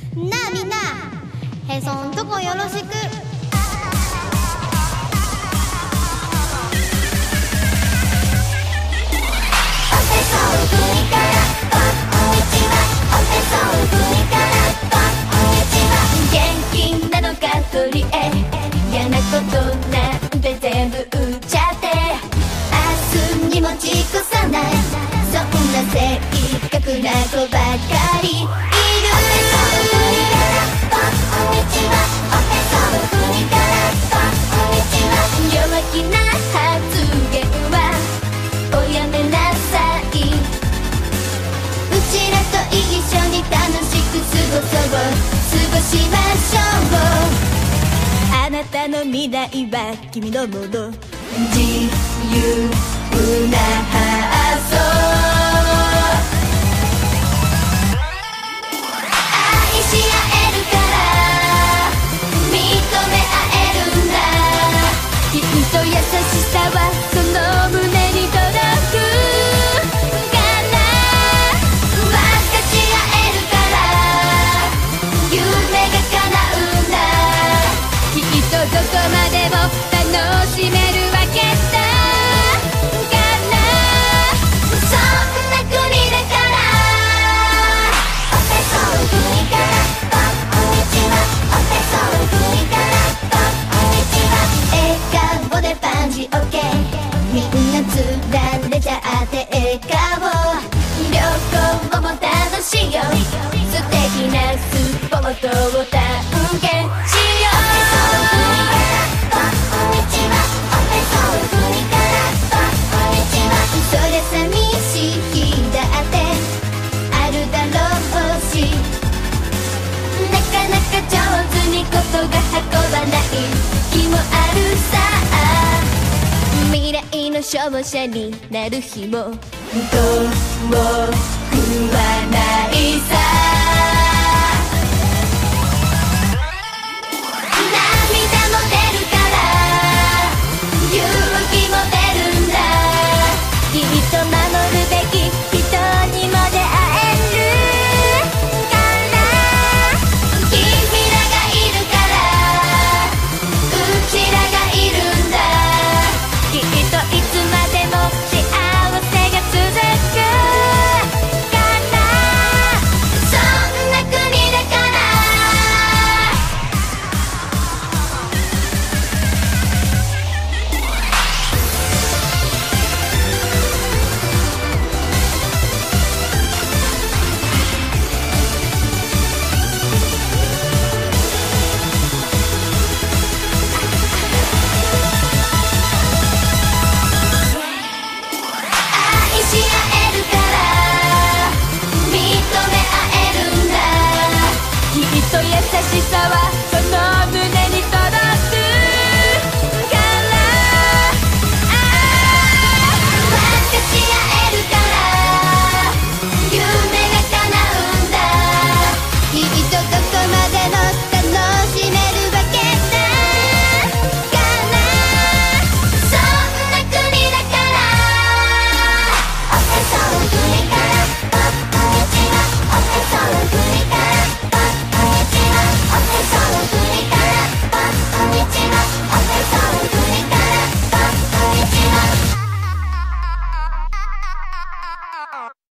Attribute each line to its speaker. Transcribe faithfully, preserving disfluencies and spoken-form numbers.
Speaker 1: なあみんな、へそんとこよろしく。おへそん国からこんにちは。おへそん国からこんにちは。元気なのかとりえ、嫌なことなんて全部売っちゃって、明日に持ち越さない、そんな性格な子ばかりいる。おへそん国からこんにちは。おへそん国からこんにちは。弱気な発言はおやめなさい。うちらと一緒に楽しく過ごそう、過ごしましょう。あなたの未来は君のもの。自由な発想、愛し合えるから認め合えるんだ。きっと優しさはその胸に届くから。分かち合えるから夢が叶うんだ。きっとどこまでも楽しめるわけだ。みんなつられちゃって笑顔、旅行も楽しいよ。素敵なスポットを探検しよう。おへそん国からこんにちは。おへそん国からこんにちは。そりゃ寂しい日だってあるだろうし、なかなか上手にことが運ばない日もあるさ。未来の勝者になる日も遠くはないさ。